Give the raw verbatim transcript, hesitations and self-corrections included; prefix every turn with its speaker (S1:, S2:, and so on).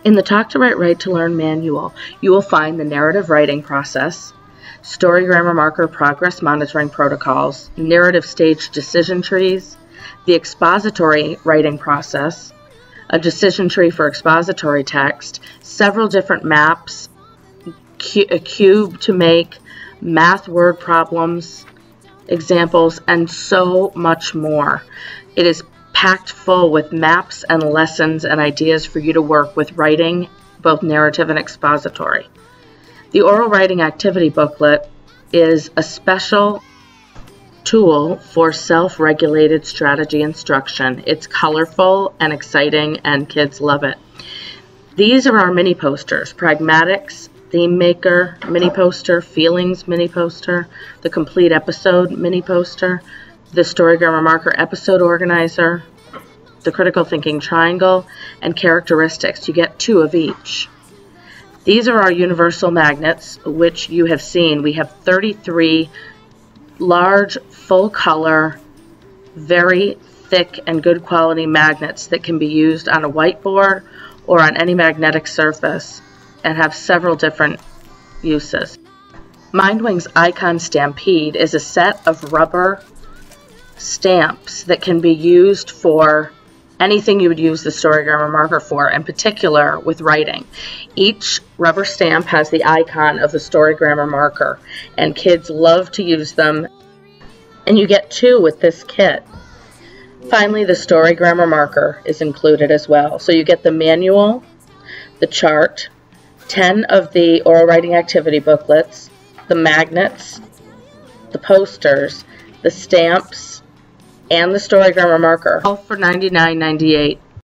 S1: In the Talk to Write, Write to Learn manual, you will find the narrative writing process, story grammar marker progress monitoring protocols, narrative stage decision trees, the expository writing process, a decision tree for expository text, several different maps, a cube to make, math word problems, examples, and so much more. It is packed full with maps and lessons and ideas for you to work with writing, both narrative and expository. The oral writing activity booklet is a special tool for self-regulated strategy instruction. It's colorful and exciting, and kids love it. These are our mini posters: Pragmatics, Theme Maker mini poster, Feelings mini poster, the Complete Episode mini poster, the Story Grammar Marker Episode Organizer, the Critical Thinking Triangle, and Characteristics. You get two of each. These are our universal magnets, which you have seen. We have thirty-three large, full-color, very thick and good quality magnets that can be used on a whiteboard or on any magnetic surface and have several different uses. Mindwing's Icon Stampede is a set of rubber stamps that can be used for anything you would use the Story Grammar Marker for, in particular with writing. Each rubber stamp has the icon of the Story Grammar Marker, and kids love to use them, and you get two with this kit. Finally, the Story Grammar Marker is included as well. So you get the manual, the chart, ten of the oral writing activity booklets, the magnets, the posters, the stamps, and the Story Grammar Marker, all for ninety-nine ninety-eight.